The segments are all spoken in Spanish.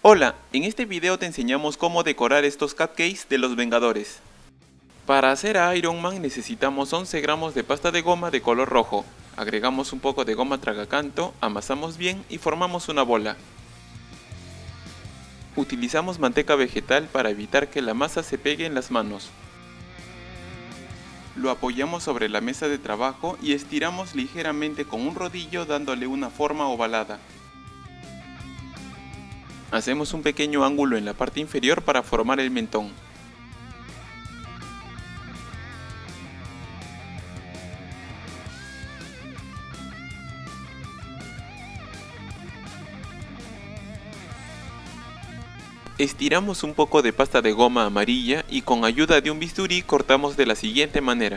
Hola, en este video te enseñamos cómo decorar estos cupcakes de los Vengadores. Para hacer a Iron Man necesitamos 11 gramos de pasta de goma de color rojo. Agregamos un poco de goma tragacanto, amasamos bien y formamos una bola. Utilizamos manteca vegetal para evitar que la masa se pegue en las manos. Lo apoyamos sobre la mesa de trabajo y estiramos ligeramente con un rodillo dándole una forma ovalada. Hacemos un pequeño ángulo en la parte inferior para formar el mentón. Estiramos un poco de pasta de goma amarilla y con ayuda de un bisturí cortamos de la siguiente manera.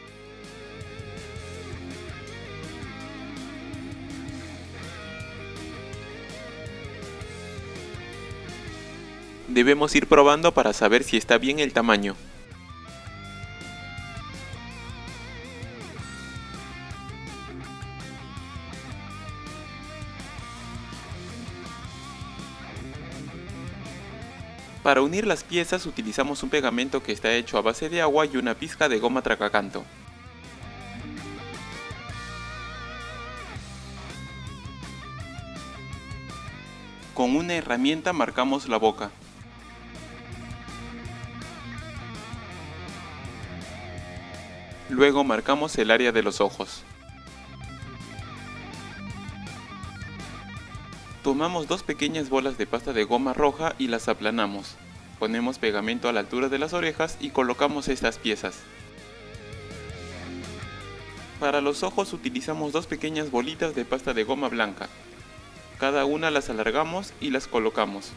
Debemos ir probando para saber si está bien el tamaño. Para unir las piezas utilizamos un pegamento que está hecho a base de agua y una pizca de goma tragacanto. Con una herramienta marcamos la boca. Luego marcamos el área de los ojos. Tomamos dos pequeñas bolas de pasta de goma roja y las aplanamos. Ponemos pegamento a la altura de las orejas y colocamos estas piezas. Para los ojos utilizamos dos pequeñas bolitas de pasta de goma blanca. Cada una las alargamos y las colocamos.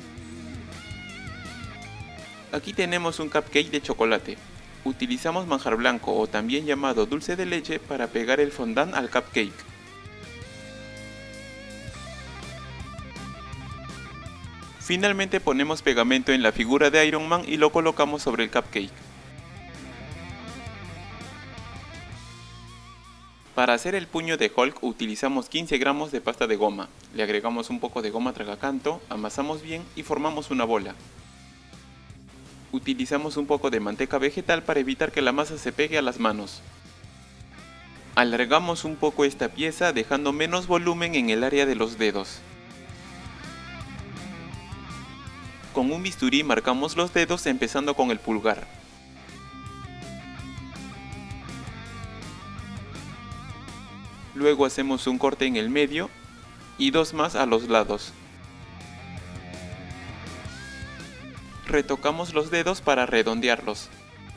Aquí tenemos un cupcake de chocolate. Utilizamos manjar blanco o también llamado dulce de leche para pegar el fondant al cupcake. Finalmente ponemos pegamento en la figura de Iron Man y lo colocamos sobre el cupcake. Para hacer el puño de Hulk utilizamos 15 gramos de pasta de goma, le agregamos un poco de goma tragacanto, amasamos bien y formamos una bola. Utilizamos un poco de manteca vegetal para evitar que la masa se pegue a las manos. Alargamos un poco esta pieza dejando menos volumen en el área de los dedos. Con un bisturí marcamos los dedos empezando con el pulgar. Luego hacemos un corte en el medio y dos más a los lados. Retocamos los dedos para redondearlos.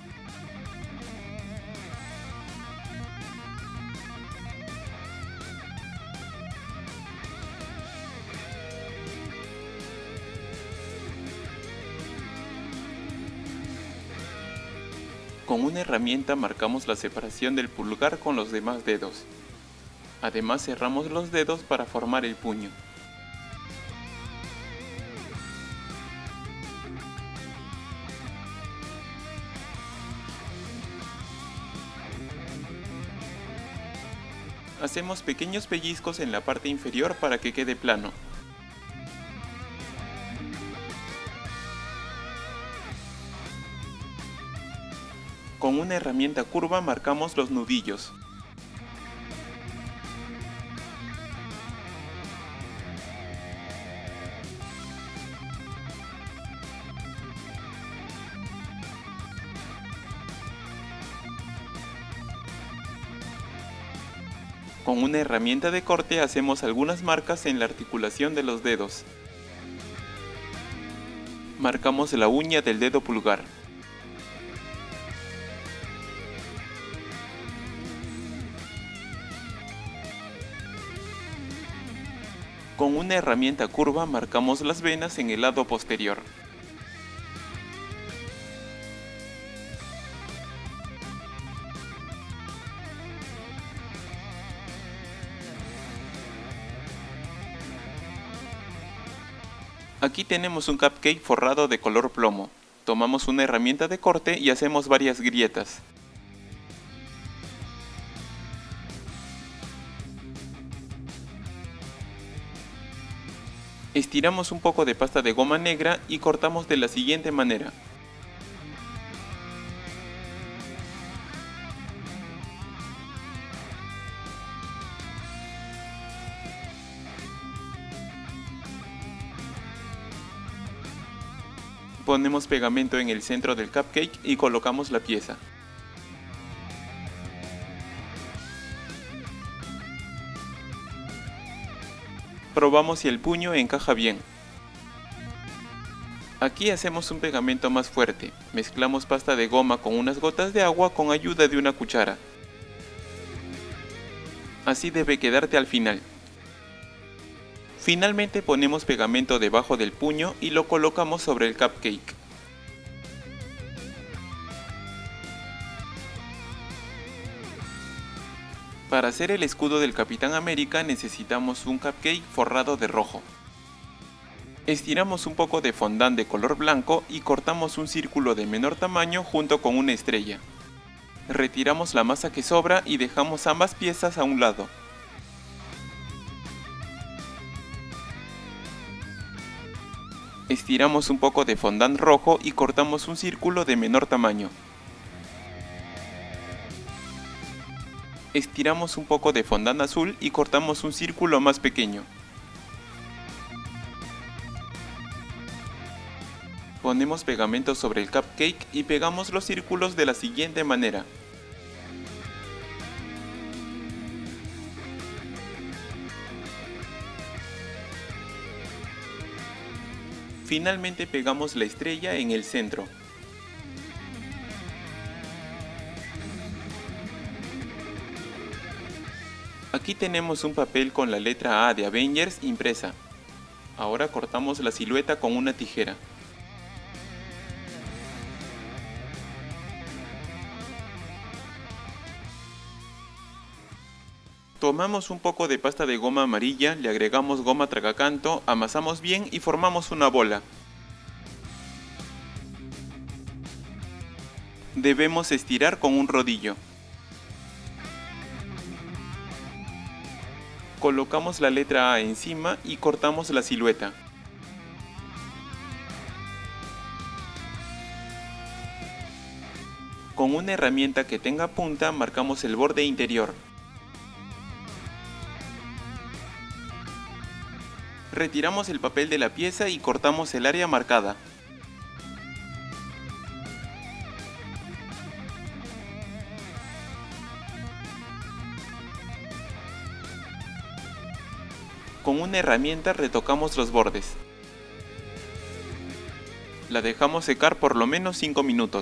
Con una herramienta marcamos la separación del pulgar con los demás dedos. Además cerramos los dedos para formar el puño. Hacemos pequeños pellizcos en la parte inferior para que quede plano. Con una herramienta curva marcamos los nudillos. Con una herramienta de corte hacemos algunas marcas en la articulación de los dedos. Marcamos la uña del dedo pulgar. Con una herramienta curva marcamos las venas en el lado posterior. Aquí tenemos un cupcake forrado de color plomo. Tomamos una herramienta de corte y hacemos varias grietas. Estiramos un poco de pasta de goma negra y cortamos de la siguiente manera. Ponemos pegamento en el centro del cupcake y colocamos la pieza. Probamos si el puño encaja bien. Aquí hacemos un pegamento más fuerte. Mezclamos pasta de goma con unas gotas de agua con ayuda de una cuchara. Así debe quedarte al final. Finalmente ponemos pegamento debajo del puño y lo colocamos sobre el cupcake. Para hacer el escudo del Capitán América necesitamos un cupcake forrado de rojo. Estiramos un poco de fondant de color blanco y cortamos un círculo de menor tamaño junto con una estrella. Retiramos la masa que sobra y dejamos ambas piezas a un lado. Estiramos un poco de fondant rojo y cortamos un círculo de menor tamaño. Estiramos un poco de fondant azul y cortamos un círculo más pequeño. Ponemos pegamento sobre el cupcake y pegamos los círculos de la siguiente manera. Finalmente pegamos la estrella en el centro. Aquí tenemos un papel con la letra A de Avengers impresa. Ahora cortamos la silueta con una tijera. Tomamos un poco de pasta de goma amarilla, le agregamos goma tragacanto, amasamos bien y formamos una bola. Debemos estirar con un rodillo. Colocamos la letra A encima y cortamos la silueta. Con una herramienta que tenga punta marcamos el borde interior. Retiramos el papel de la pieza y cortamos el área marcada. Con una herramienta retocamos los bordes. La dejamos secar por lo menos 5 minutos.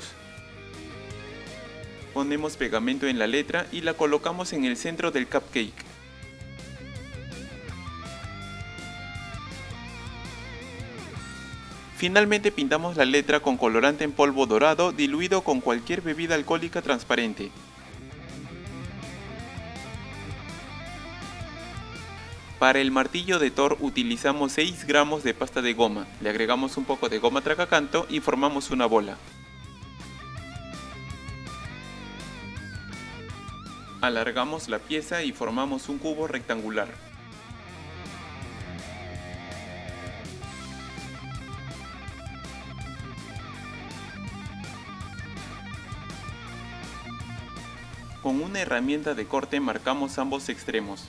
Ponemos pegamento en la letra y la colocamos en el centro del cupcake. Finalmente pintamos la letra con colorante en polvo dorado diluido con cualquier bebida alcohólica transparente. Para el martillo de Thor utilizamos 6 gramos de pasta de goma, le agregamos un poco de goma tragacanto y formamos una bola. Alargamos la pieza y formamos un cubo rectangular. Con una herramienta de corte marcamos ambos extremos.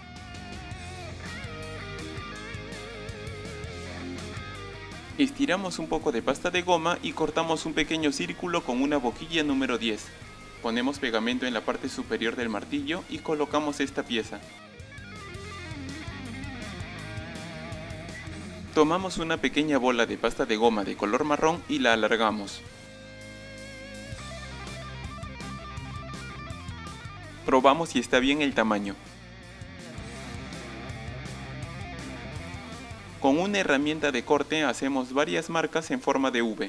Estiramos un poco de pasta de goma y cortamos un pequeño círculo con una boquilla número 10. Ponemos pegamento en la parte superior del martillo y colocamos esta pieza. Tomamos una pequeña bola de pasta de goma de color marrón y la alargamos. Probamos si está bien el tamaño. Con una herramienta de corte hacemos varias marcas en forma de V.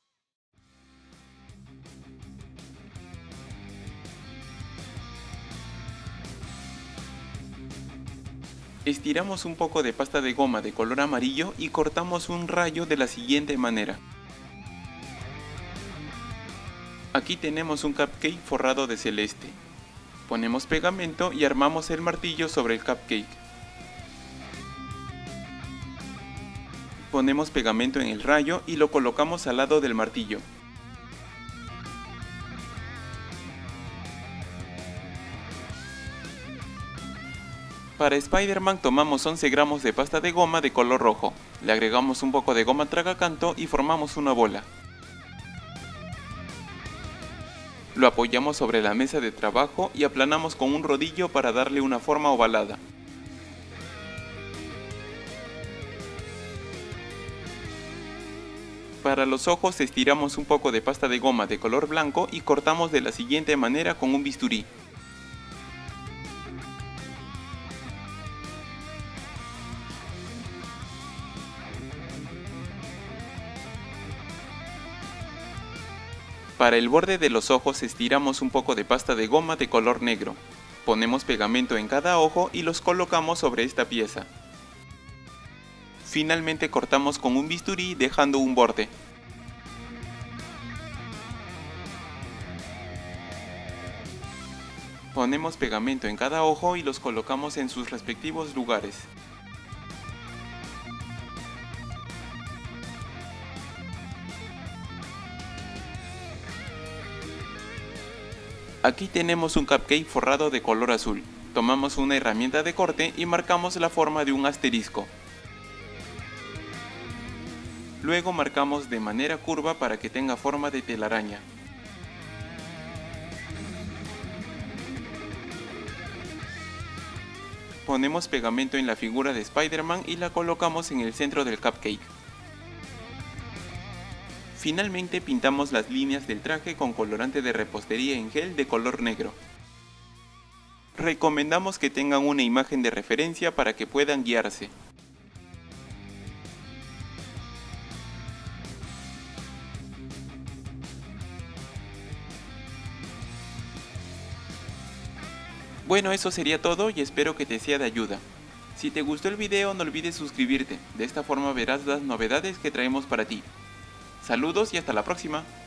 Estiramos un poco de pasta de goma de color amarillo y cortamos un rayo de la siguiente manera. Aquí tenemos un cupcake forrado de celeste. Ponemos pegamento y armamos el martillo sobre el cupcake. Ponemos pegamento en el rayo y lo colocamos al lado del martillo. Para Spider-Man tomamos 11 gramos de pasta de goma de color rojo, le agregamos un poco de goma tragacanto y formamos una bola. Lo apoyamos sobre la mesa de trabajo y aplanamos con un rodillo para darle una forma ovalada. Para los ojos estiramos un poco de pasta de goma de color blanco y cortamos de la siguiente manera con un bisturí. Para el borde de los ojos estiramos un poco de pasta de goma de color negro. Ponemos pegamento en cada ojo y los colocamos sobre esta pieza. Finalmente cortamos con un bisturí dejando un borde. Ponemos pegamento en cada ojo y los colocamos en sus respectivos lugares. Aquí tenemos un cupcake forrado de color azul. Tomamos una herramienta de corte y marcamos la forma de un asterisco. Luego marcamos de manera curva para que tenga forma de telaraña. Ponemos pegamento en la figura de Spider-Man y la colocamos en el centro del cupcake. Finalmente pintamos las líneas del traje con colorante de repostería en gel de color negro. Recomendamos que tengan una imagen de referencia para que puedan guiarse. Bueno, eso sería todo y espero que te sea de ayuda. Si te gustó el video no olvides suscribirte, de esta forma verás las novedades que traemos para ti. Saludos y hasta la próxima.